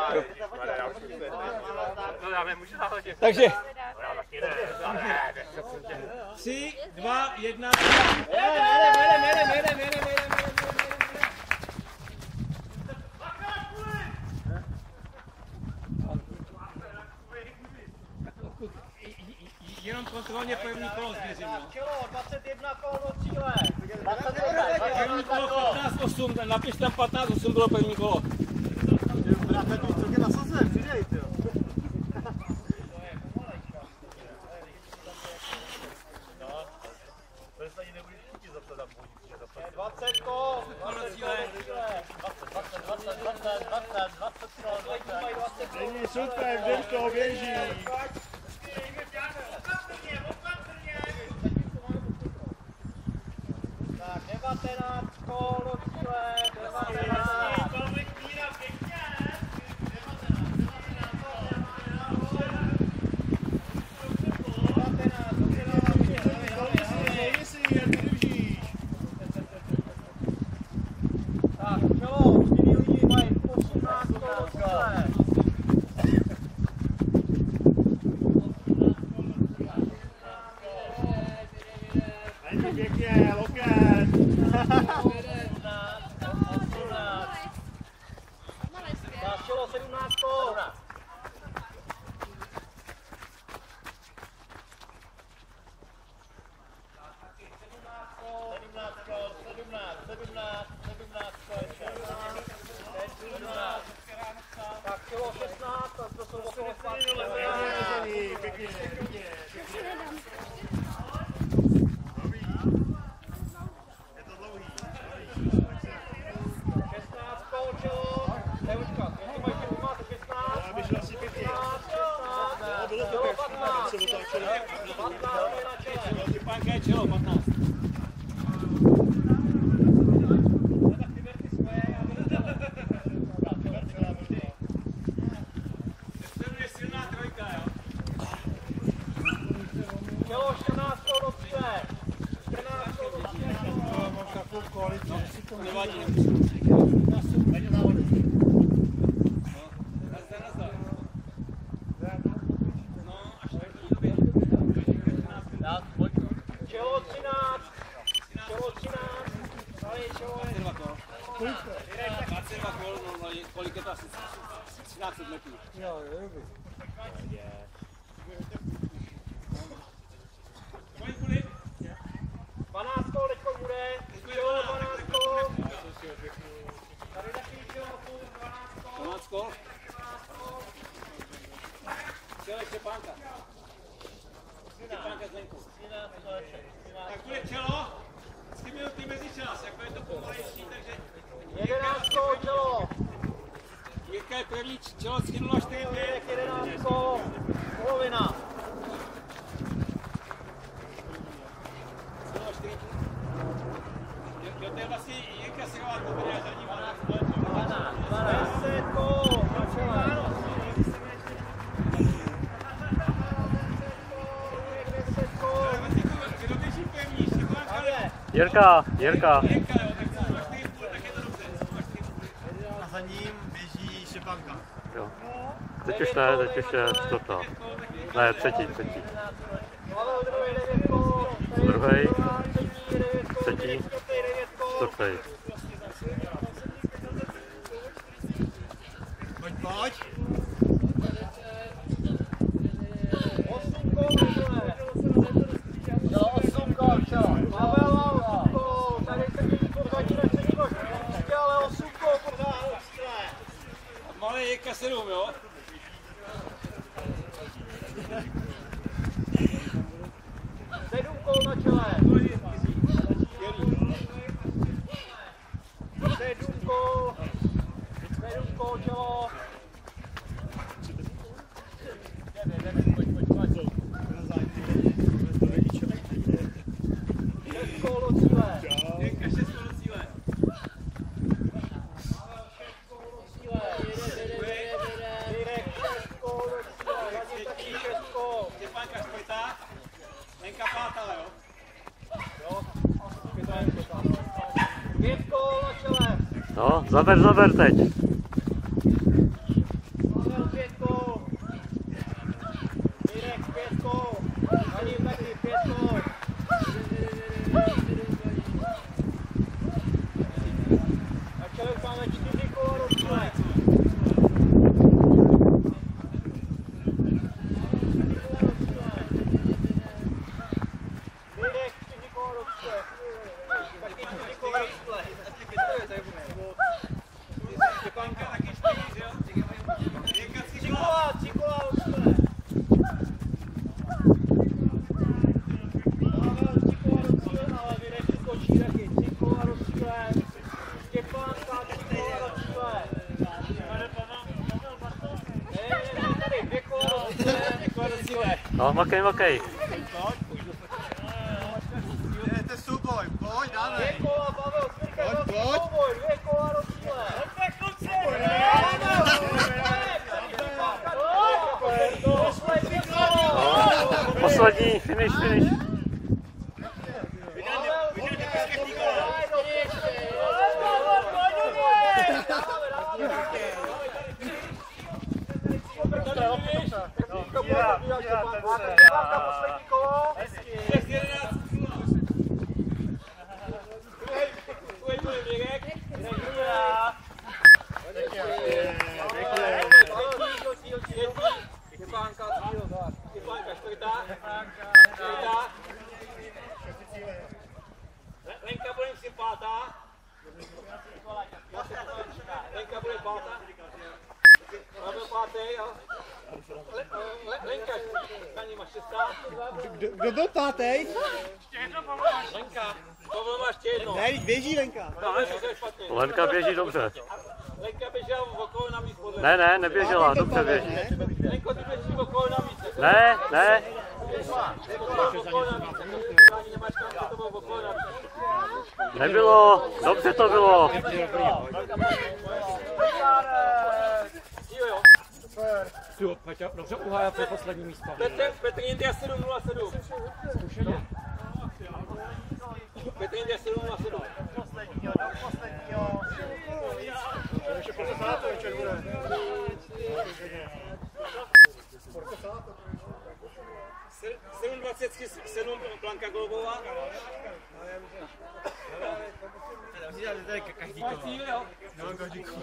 Takže 3, 2, 1. Jenom kontrolně první kolo zběřím. Čelo, 21 kolo do cíle. První kolo 15-8, napiš tam 15-8 bylo první kolo. Bráte, tu celkem nasazuje, přidej, ty jo. 20 kol, 20 Není super, vždy to běží. Tak 19 kol do cíle, 19. Tak, čelo, 4 lidi mají 18 kol do cíle. Pěkně, loket. Tak, čelo, 17 kol. Tak čelo 16, to jsou okolo 15. Pěkně. 16 kol čelo. Nevučka, jestli mají čelo, máte 16. Já běžel asi pěkně. 16, Bylo to čelo pěkně, 15. se otáčelo. 15 je na čele. Štěpánka je čelo, 15. Čelo 14 kol do cíle. 14 kol do cíle. Mám takovou koalici, že si to Nevadí. Čelo 13. Čelo 13. Tady je čelo. 22 kol, no, kolik je to asi 13 metrů. Jo, dobrý. Kolik bude? 12 kol teďko bude. Čelo 12 kol. Tady taky čelo 12 kol. 12 kol? Čelo je Štěpánka. Štěpánka zvenku. Tak bude čelo. 3 minuty mezičas, jako je to pomalejší, takže... 11 kol čelo. Jirka je první, čelo 3.04. 11 kol. Polovina. 3.04. Jo, to je vlastně Jirka Sirová, to bude za ním. 10 kol na čele. Kdo běží první? Štěpánka? Jirka. Jirka, jo, tak 4,5, tak je to dobře. A za ním běží Štěpánka. Jo. Teď už ne, teď už je čtvrtá. Ne, třetí. Druhý, třetí, čtvrtý. Pojď. 8 kol na čele. Čelo 8 kol, čelo. Pavel, 8 kol. Tady se mění pořadí na třetí koš. Ale 8 kol pořád. Malý Jirka 7, jo? Sedm kol na čele. 7 kol čelo. 6 kol do cíle. Jirka 6 do cíle. 6 kol do cíle. Jirek 6 kol do cíle. Radě taky 6 kol. Štěpánka 4. Lenka 5, jo? Jo, 5 kol na čele. No, zaber teď. No, makej, makej. Je to souboj, pojď, dávej. 2 kola, Pavel, Smirka, Pojď, velký pojď. souboj, 2 kola rozdíle. Poslední, finish. Poslední kolo. Lenka bude si pátá. Lenka bude pátá. Pavel pátý, jo. Lenka, za ním máš 6. Kdo byl pátý? Lenka, Pavel má ještě jedno. Ne, běží Lenka. No, ale to je špatně. Lenka běží dobře. Lenka běžela okolo na míst podle. Ne, neběžela, dobře běží. Lenko, ty běží okolo na míst. Ne. Okolo na míst. Ani nemáš kam, to bylo okolo na míst. Nebylo, dobře to bylo. Jo. Dobře uhájil pro poslední místo. Petr India 707. Zkušeně. Petr India 707. Posledního, do posledního. To ještě procesátor večer bude. 727 Blanka Golubová. Každý Každý, jo. No, každý kolo.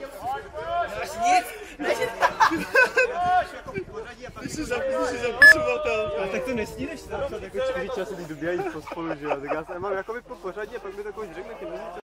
Ty jsi zapisovatel. A tak to nestídeš se napsat jako 4 časy, když dobíhají spolu, že jo? Tak já mám jakoby po pořadě, pak mi takový řekne ty